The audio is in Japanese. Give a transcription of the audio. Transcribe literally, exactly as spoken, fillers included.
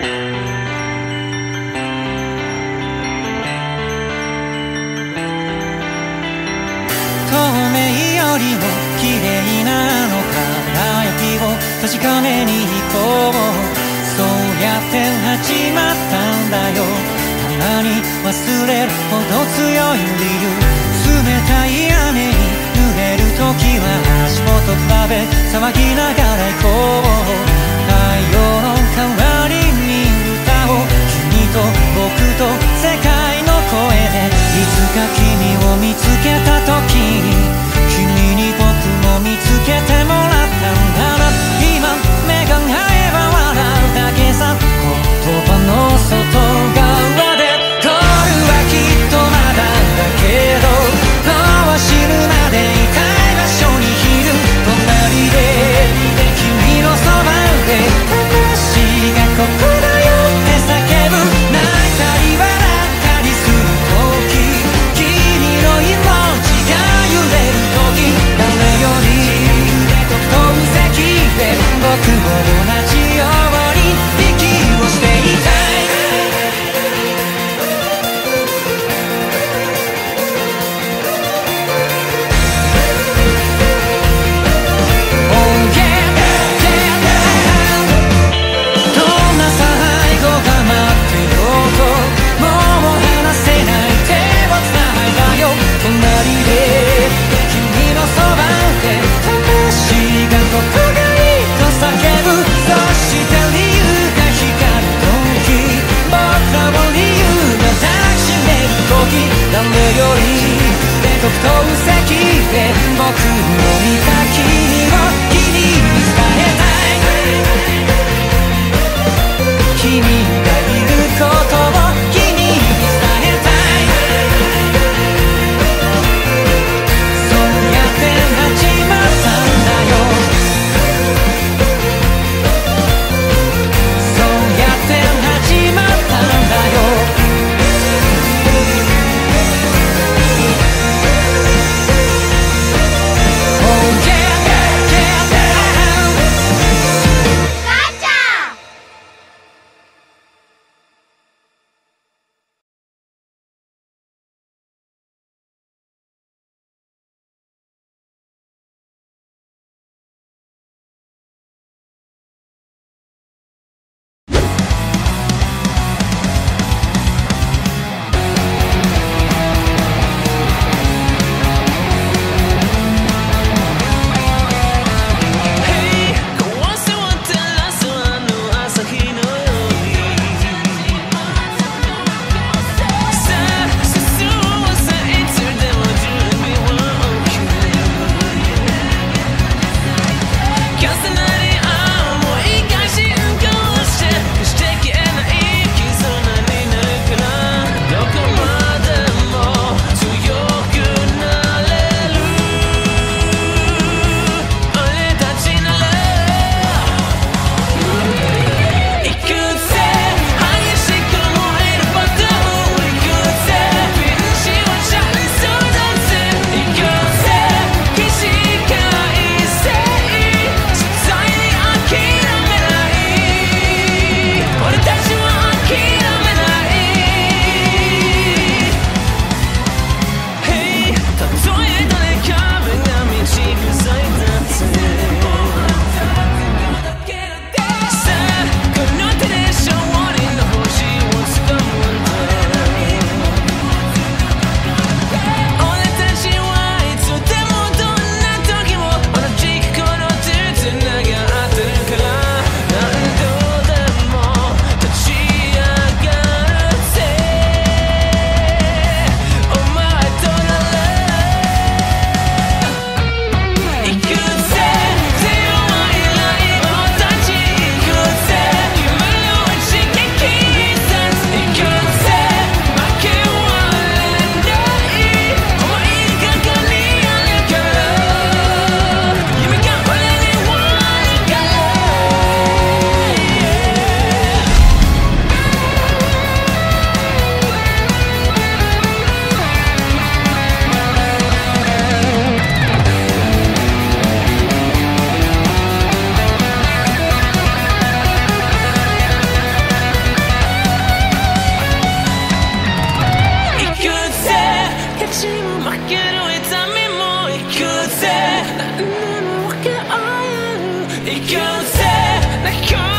透明よりも綺麗なの輝きを確かめに行こう。そうやって始まったんだよ。たまに忘れるほど強い理由。冷たい雨に濡れるときは足元比べ騒ぎながら行こう。太陽の代わりに歌を君と僕と世界の声で。いつか君を見つけたとき君に僕も見つけてもらったんだな。今目が合えば笑うだけさ。言葉の外側でゴールはきっとまだだけど、今日は死ぬまでいたい場所にいる。隣で君のそばで私がここだよって叫ぶ。泣いたり笑ったりする時、君の命が揺れる時、誰より遠席で僕も同じように息をしていたい。誰より特等席で僕を見た君を君に伝えたい。君がいることを君に伝えたい。そうやって始まったんだよ。そうやって始まったんだよ。 息をせな